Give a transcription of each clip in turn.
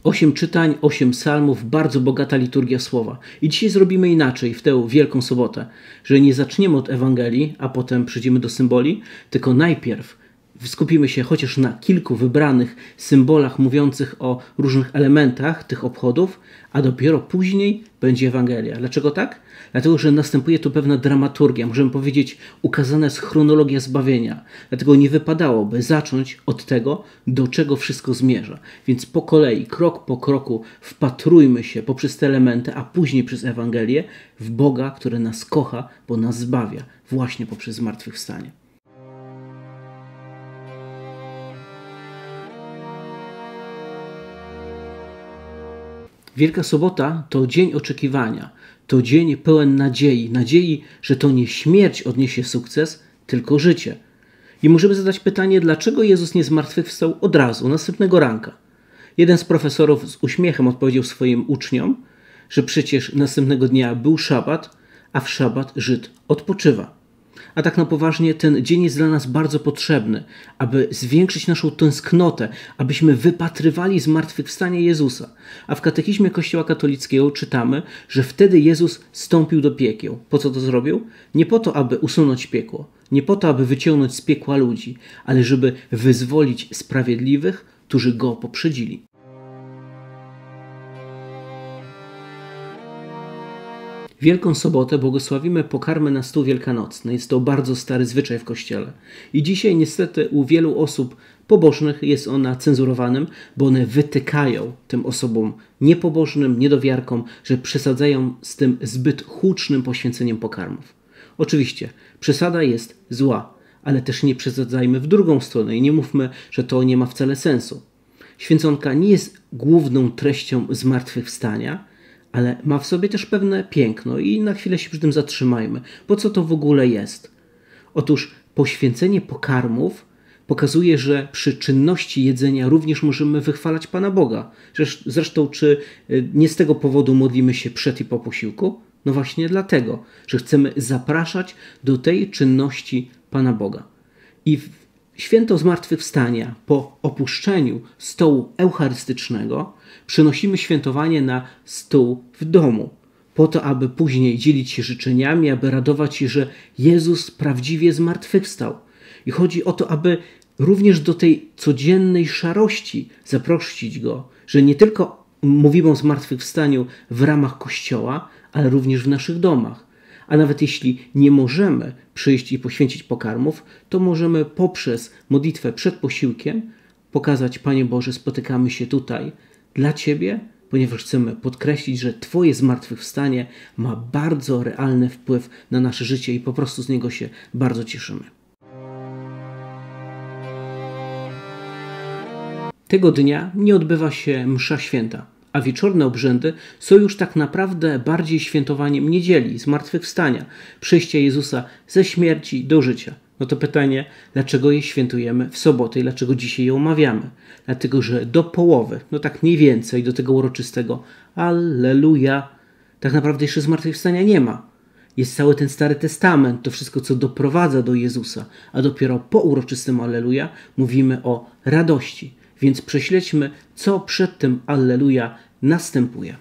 8 czytań, 8 psalmów, bardzo bogata liturgia słowa. I dzisiaj zrobimy inaczej w tę Wielką Sobotę, że nie zaczniemy od Ewangelii, a potem przejdziemy do symboli, tylko najpierw skupimy się chociaż na kilku wybranych symbolach mówiących o różnych elementach tych obchodów, a dopiero później będzie Ewangelia. Dlaczego tak? Dlatego, że następuje tu pewna dramaturgia, możemy powiedzieć, ukazana jest chronologia zbawienia. Dlatego nie wypadałoby zacząć od tego, do czego wszystko zmierza. Więc po kolei, krok po kroku wpatrujmy się poprzez te elementy, a później przez Ewangelię w Boga, który nas kocha, bo nas zbawia właśnie poprzez zmartwychwstanie. Wielka Sobota to dzień oczekiwania, to dzień pełen nadziei. Nadziei, że to nie śmierć odniesie sukces, tylko życie. I możemy zadać pytanie, dlaczego Jezus nie zmartwychwstał od razu, następnego ranka. Jeden z profesorów z uśmiechem odpowiedział swoim uczniom, że przecież następnego dnia był szabat, a w szabat Żyd odpoczywa. A tak na poważnie ten dzień jest dla nas bardzo potrzebny, aby zwiększyć naszą tęsknotę, abyśmy wypatrywali zmartwychwstanie Jezusa. A w katechizmie Kościoła katolickiego czytamy, że wtedy Jezus zstąpił do piekieł. Po co to zrobił? Nie po to, aby usunąć piekło, nie po to, aby wyciągnąć z piekła ludzi, ale żeby wyzwolić sprawiedliwych, którzy Go poprzedzili. Wielką Sobotę błogosławimy pokarmy na stół wielkanocny. Jest to bardzo stary zwyczaj w Kościele. I dzisiaj niestety u wielu osób pobożnych jest ona cenzurowanym, bo one wytykają tym osobom niepobożnym, niedowiarkom, że przesadzają z tym zbyt hucznym poświęceniem pokarmów. Oczywiście przesada jest zła, ale też nie przesadzajmy w drugą stronę i nie mówmy, że to nie ma wcale sensu. Święconka nie jest główną treścią zmartwychwstania, ale ma w sobie też pewne piękno i na chwilę się przy tym zatrzymajmy. Po co to w ogóle jest? Otóż poświęcenie pokarmów pokazuje, że przy czynności jedzenia również możemy wychwalać Pana Boga. Zresztą, czy nie z tego powodu modlimy się przed i po posiłku? No właśnie dlatego, że chcemy zapraszać do tej czynności Pana Boga. I święto zmartwychwstania po opuszczeniu stołu eucharystycznego przenosimy świętowanie na stół w domu, po to, aby później dzielić się życzeniami, aby radować się, że Jezus prawdziwie zmartwychwstał. I chodzi o to, aby również do tej codziennej szarości zaprosić Go, że nie tylko mówimy o zmartwychwstaniu w ramach Kościoła, ale również w naszych domach. A nawet jeśli nie możemy przyjść i poświęcić pokarmów, to możemy poprzez modlitwę przed posiłkiem pokazać: Panie Boże, spotykamy się tutaj dla Ciebie, ponieważ chcemy podkreślić, że Twoje zmartwychwstanie ma bardzo realny wpływ na nasze życie i po prostu z niego się bardzo cieszymy. Tego dnia nie odbywa się msza święta, a wieczorne obrzędy są już tak naprawdę bardziej świętowaniem niedzieli, zmartwychwstania, przejścia Jezusa ze śmierci do życia. No to pytanie, dlaczego je świętujemy w sobotę i dlaczego dzisiaj je omawiamy? Dlatego, że do połowy, no tak mniej więcej do tego uroczystego Alleluja, tak naprawdę jeszcze zmartwychwstania nie ma. Jest cały ten Stary Testament, to wszystko, co doprowadza do Jezusa, a dopiero po uroczystym Alleluja mówimy o radości. Więc prześledźmy, co przed tym Alleluja następuje.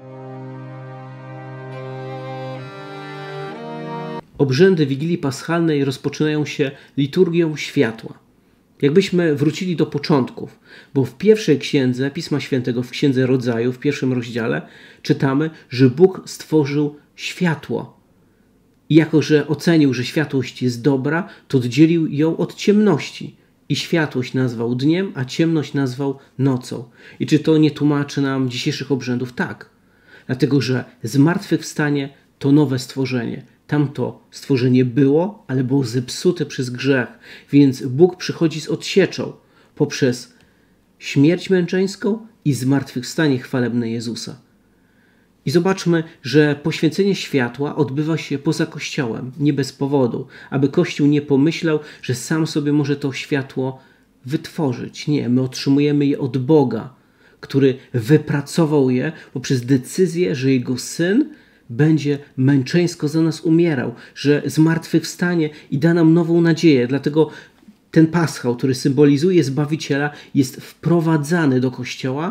Obrzędy Wigilii Paschalnej rozpoczynają się liturgią światła. Jakbyśmy wrócili do początków, bo w pierwszej księdze Pisma Świętego, w Księdze Rodzaju, w pierwszym rozdziale, czytamy, że Bóg stworzył światło. I jako że ocenił, że światłość jest dobra, to oddzielił ją od ciemności. I światłość nazwał dniem, a ciemność nazwał nocą. I czy to nie tłumaczy nam dzisiejszych obrzędów? Tak. Dlatego, że zmartwychwstanie to nowe stworzenie. Tamto stworzenie było, ale było zepsute przez grzech. Więc Bóg przychodzi z odsieczą poprzez śmierć męczeńską i zmartwychwstanie chwalebne Jezusa. I zobaczmy, że poświęcenie światła odbywa się poza Kościołem, nie bez powodu, aby Kościół nie pomyślał, że sam sobie może to światło wytworzyć. Nie, my otrzymujemy je od Boga, który wypracował je poprzez decyzję, że Jego Syn będzie męczeńsko za nas umierał, że zmartwychwstanie i da nam nową nadzieję. Dlatego ten paschał, który symbolizuje Zbawiciela, jest wprowadzany do Kościoła,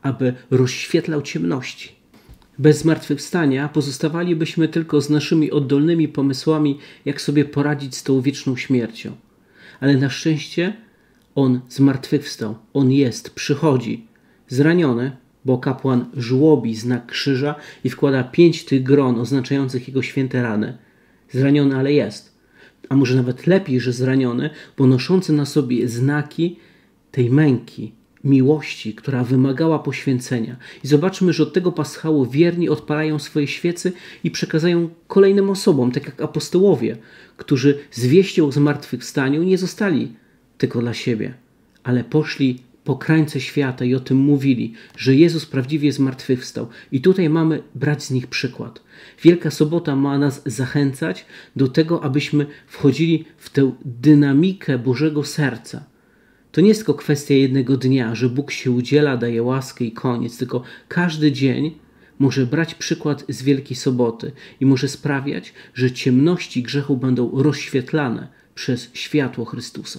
aby rozświetlał ciemności. Bez zmartwychwstania pozostawalibyśmy tylko z naszymi oddolnymi pomysłami, jak sobie poradzić z tą wieczną śmiercią. Ale na szczęście On zmartwychwstał. On jest, przychodzi. Zraniony, bo kapłan żłobi znak krzyża i wkłada 5 tych gron oznaczających Jego święte rany. Zraniony, ale jest. A może nawet lepiej, że zraniony, bo noszący na sobie znaki tej męki, miłości, która wymagała poświęcenia. I zobaczmy, że od tego paschału wierni odpalają swoje świece i przekazują kolejnym osobom, tak jak apostołowie, którzy z wieścią o zmartwychwstaniu nie zostali tylko dla siebie, ale poszli po krańce świata i o tym mówili, że Jezus prawdziwie zmartwychwstał. I tutaj mamy brać z nich przykład. Wielka Sobota ma nas zachęcać do tego, abyśmy wchodzili w tę dynamikę Bożego serca. To nie jest tylko kwestia jednego dnia, że Bóg się udziela, daje łaskę i koniec, tylko każdy dzień może brać przykład z Wielkiej Soboty i może sprawiać, że ciemności grzechu będą rozświetlane przez światło Chrystusa.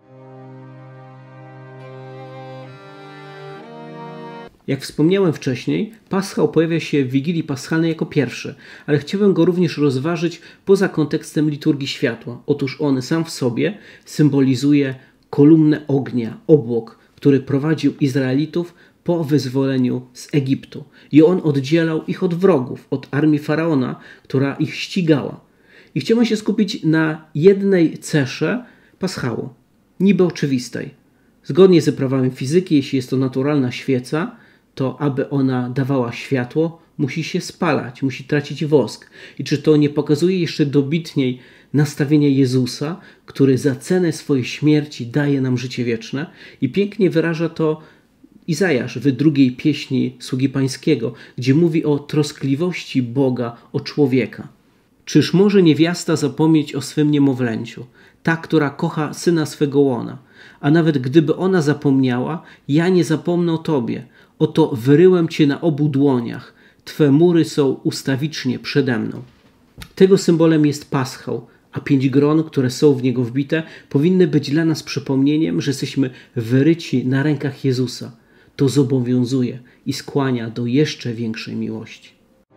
Jak wspomniałem wcześniej, paschał pojawia się w Wigilii Paschalnej jako pierwszy, ale chciałem go również rozważyć poza kontekstem liturgii światła. Otóż on sam w sobie symbolizuje kolumnę ognia, obłok, który prowadził Izraelitów po wyzwoleniu z Egiptu. I on oddzielał ich od wrogów, od armii Faraona, która ich ścigała. I chciałem się skupić na jednej cesze paschału, niby oczywistej. Zgodnie z prawami fizyki, jeśli jest to naturalna świeca, to aby ona dawała światło, musi się spalać, musi tracić wosk. I czy to nie pokazuje jeszcze dobitniej nastawienia Jezusa, który za cenę swojej śmierci daje nam życie wieczne? I pięknie wyraża to Izajasz w drugiej pieśni Sługi Pańskiego, gdzie mówi o troskliwości Boga o człowieka. Czyż może niewiasta zapomnieć o swym niemowlęciu, ta, która kocha syna swego łona? A nawet gdyby ona zapomniała, ja nie zapomnę o Tobie. Oto wyryłem Cię na obu dłoniach. Twe mury są ustawicznie przede mną. Tego symbolem jest paschał, a 5 gron, które są w niego wbite, powinny być dla nas przypomnieniem, że jesteśmy wyryci na rękach Jezusa. To zobowiązuje i skłania do jeszcze większej miłości.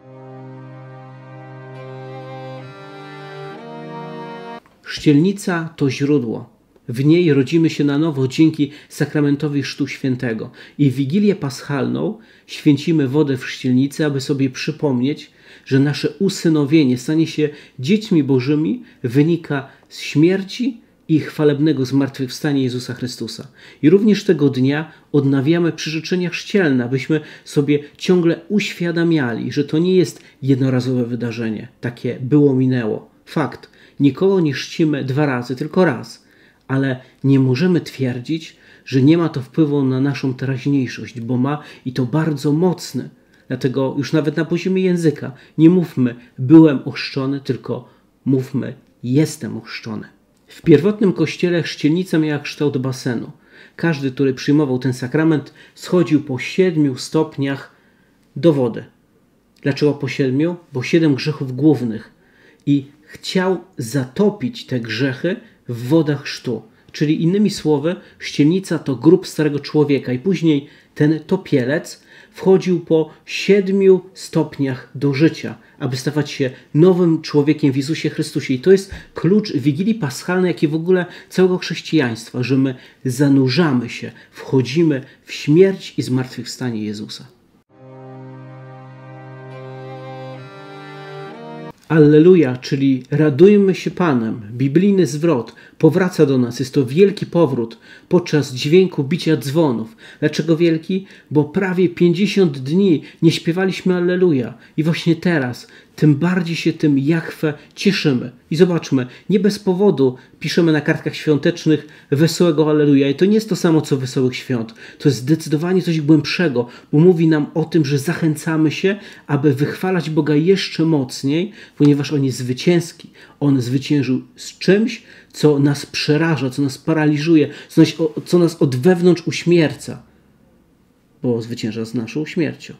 Chrzcielnica to źródło. W niej rodzimy się na nowo dzięki sakramentowi Chrztu Świętego. I w Wigilię Paschalną święcimy wodę w chrzcielnicy, aby sobie przypomnieć, że nasze usynowienie, stanie się dziećmi Bożymi, wynika z śmierci i chwalebnego zmartwychwstania Jezusa Chrystusa. I również tego dnia odnawiamy przyrzeczenia chrzcielne, abyśmy sobie ciągle uświadamiali, że to nie jest jednorazowe wydarzenie. Takie było, minęło. Fakt. Nikogo nie chrzcimy 2 razy, tylko raz. Ale nie możemy twierdzić, że nie ma to wpływu na naszą teraźniejszość, bo ma i to bardzo mocny. Dlatego już nawet na poziomie języka nie mówmy byłem ochrzczony, tylko mówmy jestem ochrzczony. W pierwotnym kościele chrzcielnica miała kształt basenu. Każdy, który przyjmował ten sakrament, schodził po 7 stopniach do wody. Dlaczego po 7? Bo 7 grzechów głównych. I chciał zatopić te grzechy w wodach chrztu. Czyli innymi słowy, chrzcielnica to grób starego człowieka i później ten topielec wchodził po 7 stopniach do życia, aby stawać się nowym człowiekiem w Jezusie Chrystusie. I to jest klucz Wigilii Paschalnej, jak i w ogóle całego chrześcijaństwa, że my zanurzamy się, wchodzimy w śmierć i zmartwychwstanie Jezusa. Alleluja, czyli radujmy się Panem. Biblijny zwrot powraca do nas. Jest to wielki powrót podczas dźwięku bicia dzwonów. Dlaczego wielki? Bo prawie 50 dni nie śpiewaliśmy Alleluja. I właśnie teraz tym bardziej się tym Jahwe cieszymy. I zobaczmy, nie bez powodu piszemy na kartkach świątecznych wesołego Alleluja. I to nie jest to samo, co wesołych świąt. To jest zdecydowanie coś głębszego, bo mówi nam o tym, że zachęcamy się, aby wychwalać Boga jeszcze mocniej, ponieważ On jest zwycięski. On zwyciężył z czymś, co nas przeraża, co nas paraliżuje, co nas od wewnątrz uśmierca, bo zwycięża z naszą śmiercią.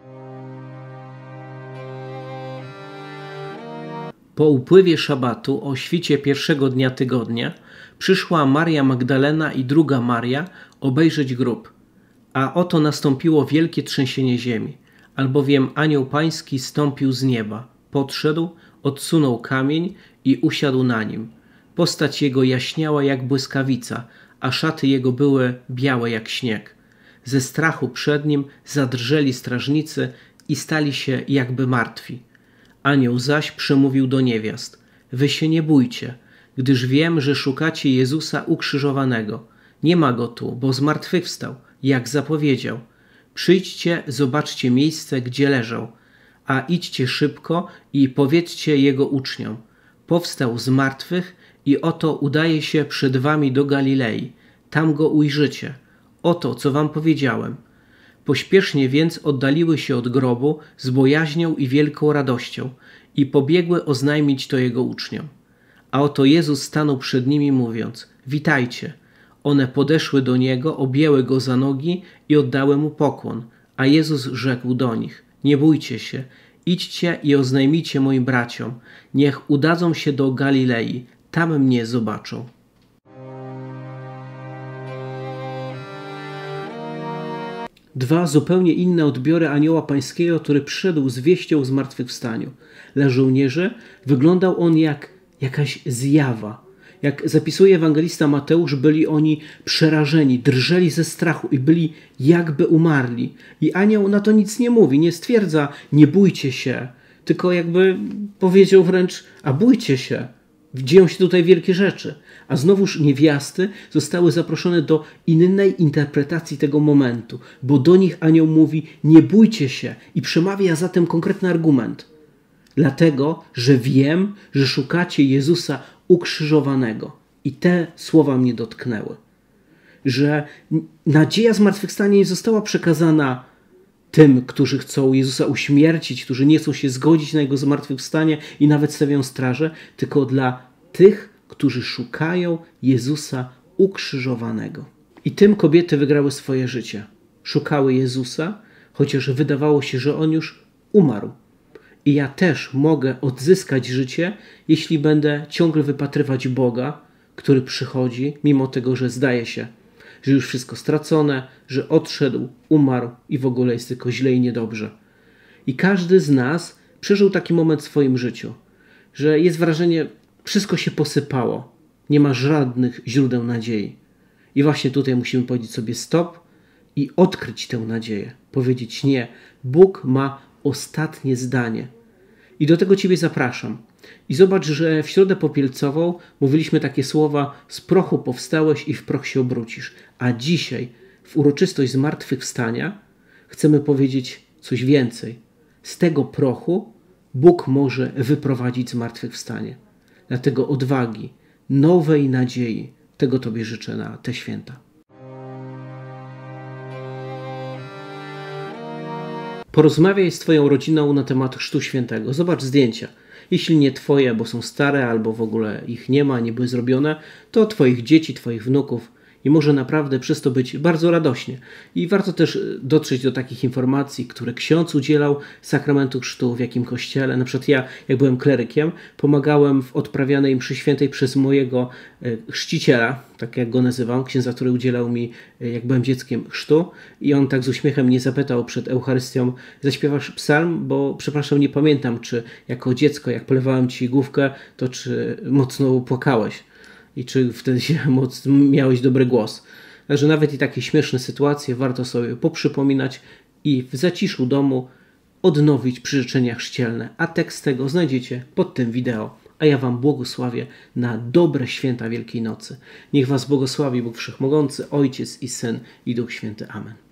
Po upływie szabatu o świcie pierwszego dnia tygodnia przyszła Maria Magdalena i druga Maria obejrzeć grób. A oto nastąpiło wielkie trzęsienie ziemi, albowiem anioł pański zstąpił z nieba, podszedł, odsunął kamień i usiadł na nim. Postać jego jaśniała jak błyskawica, a szaty jego były białe jak śnieg. Ze strachu przed nim zadrżeli strażnicy i stali się jakby martwi. Anioł zaś przemówił do niewiast: wy się nie bójcie, gdyż wiem, że szukacie Jezusa ukrzyżowanego. Nie ma go tu, bo zmartwychwstał, jak zapowiedział. Przyjdźcie, zobaczcie miejsce, gdzie leżał, a idźcie szybko i powiedzcie jego uczniom: powstał z martwych i oto udaje się przed wami do Galilei. Tam go ujrzycie. Oto, co wam powiedziałem. Pośpiesznie więc oddaliły się od grobu z bojaźnią i wielką radością i pobiegły oznajmić to jego uczniom. A oto Jezus stanął przed nimi, mówiąc: witajcie. One podeszły do niego, objęły go za nogi i oddały mu pokłon. A Jezus rzekł do nich: nie bójcie się, idźcie i oznajmijcie moim braciom, niech udadzą się do Galilei, tam mnie zobaczą. Dwa zupełnie inne odbiory anioła pańskiego, który przyszedł z wieścią o zmartwychwstaniu. Dla żołnierzy wyglądał on jak jakaś zjawa. Jak zapisuje ewangelista Mateusz, byli oni przerażeni, drżeli ze strachu i byli jakby umarli. I anioł na to nic nie mówi, nie stwierdza: nie bójcie się, tylko jakby powiedział wręcz: a bójcie się, dzieją się tutaj wielkie rzeczy. A znowuż niewiasty zostały zaproszone do innej interpretacji tego momentu, bo do nich anioł mówi: nie bójcie się, i przemawia zatem konkretny argument. Dlatego, że wiem, że szukacie Jezusa ukrzyżowanego. I te słowa mnie dotknęły. Że nadzieja zmartwychwstania nie została przekazana tym, którzy chcą Jezusa uśmiercić, którzy nie chcą się zgodzić na Jego zmartwychwstanie i nawet stawiają straże, tylko dla tych, którzy szukają Jezusa ukrzyżowanego. I tym kobiety wygrały swoje życie. Szukały Jezusa, chociaż wydawało się, że On już umarł. I ja też mogę odzyskać życie, jeśli będę ciągle wypatrywać Boga, który przychodzi, mimo tego, że zdaje się, że już wszystko stracone, że odszedł, umarł i w ogóle jest tylko źle i niedobrze. I każdy z nas przeżył taki moment w swoim życiu, że jest wrażenie, wszystko się posypało, nie ma żadnych źródeł nadziei. I właśnie tutaj musimy powiedzieć sobie stop i odkryć tę nadzieję. Powiedzieć: nie, Bóg ma ostatnie zdanie. I do tego Ciebie zapraszam. I zobacz, że w Środę Popielcową mówiliśmy takie słowa: z prochu powstałeś i w proch się obrócisz. A dzisiaj, w uroczystość zmartwychwstania, chcemy powiedzieć coś więcej. Z tego prochu Bóg może wyprowadzić zmartwychwstanie. Dlatego odwagi, nowej nadziei. Tego Tobie życzę na te święta. Porozmawiaj z Twoją rodziną na temat Chrztu Świętego. Zobacz zdjęcia. Jeśli nie Twoje, bo są stare, albo w ogóle ich nie ma, nie były zrobione, to Twoich dzieci, Twoich wnuków. I może naprawdę przez to być bardzo radośnie. I warto też dotrzeć do takich informacji, które ksiądz udzielał sakramentu chrztu, w jakim kościele. Na przykład ja, jak byłem klerykiem, pomagałem w odprawianej mszy świętej przez mojego chrzciciela, tak jak go nazywam, księdza, który udzielał mi, jak byłem dzieckiem, chrztu. I on tak z uśmiechem mnie zapytał przed Eucharystią: zaśpiewasz psalm? Bo przepraszam, nie pamiętam, czy jako dziecko, jak polewałem Ci główkę, to czy mocno płakałeś. I czy wtedy miałeś dobry głos. Także nawet i takie śmieszne sytuacje warto sobie poprzypominać i w zaciszu domu odnowić przyrzeczenia chrzcielne. A tekst tego znajdziecie pod tym wideo. A ja Wam błogosławię na dobre święta Wielkiej Nocy. Niech Was błogosławi Bóg Wszechmogący, Ojciec i Syn i Duch Święty. Amen.